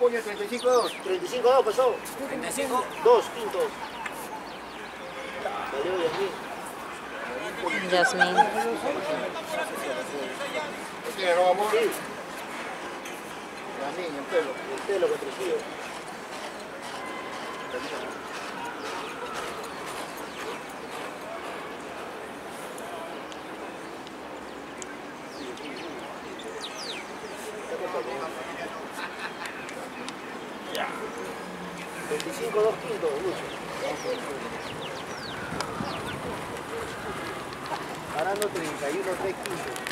Puño 35-2. 35-2 pasó. 35. 2 quintos. Valió Yasmín. Yasmín. ¿Tiene no vamos? Sí. Yasmín, el pelo. El pelo con Trujillo. Ya. 25-2 quintos, Lucho. Ganando 31-3 quintos.